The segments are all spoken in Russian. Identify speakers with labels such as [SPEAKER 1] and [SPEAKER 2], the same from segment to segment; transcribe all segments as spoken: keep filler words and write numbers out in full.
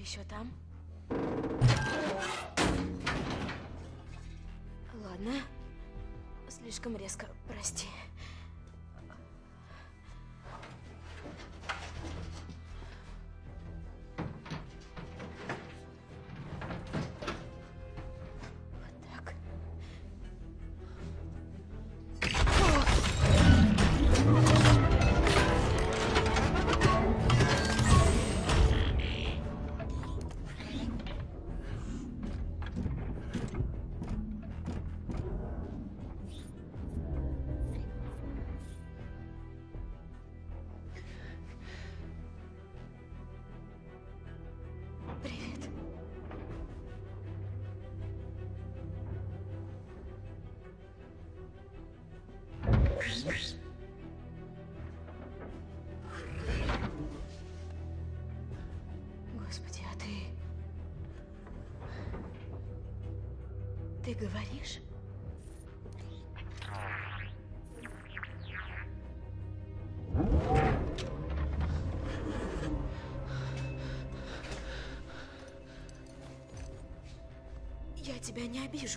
[SPEAKER 1] еще там? Ладно. Слишком резко, прости. Господи, а ты... Ты говоришь? Я тебя не обижу.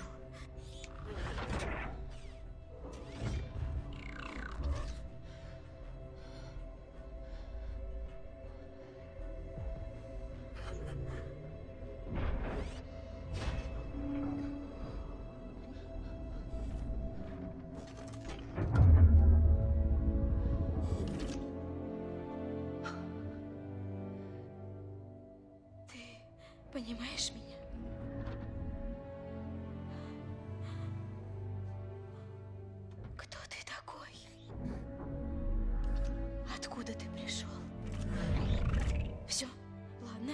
[SPEAKER 1] Понимаешь меня? Кто ты такой? Откуда ты пришел? Все, ладно?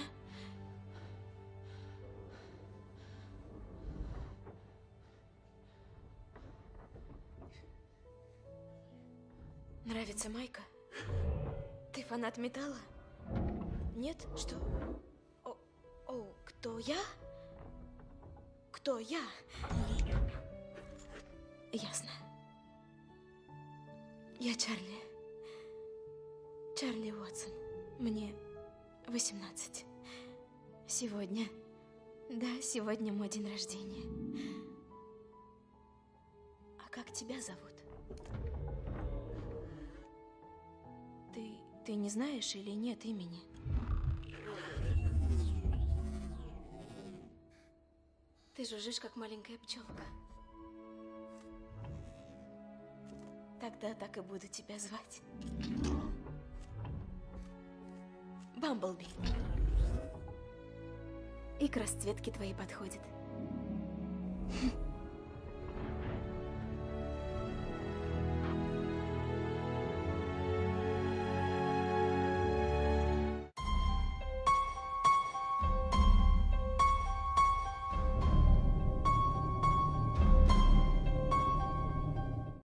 [SPEAKER 1] Нравится майка? Ты фанат металла? Нет? Что? О, кто я? Кто я? Ясно. Я Чарли. Чарли Уотсон. Мне восемнадцать. Сегодня... Да, сегодня мой день рождения. А как тебя зовут? Ты... Ты не знаешь или нет имени? Ты жужжишь, как маленькая пчелка. Тогда так и буду тебя звать. Бамблби. И к расцветке твоей подходит.